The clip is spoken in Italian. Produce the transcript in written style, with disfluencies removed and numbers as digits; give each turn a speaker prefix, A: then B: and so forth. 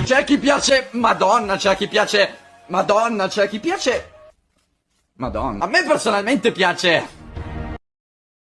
A: C'è chi piace Madonna, c'è chi piace Madonna, c'è chi piace Madonna. A me personalmente piace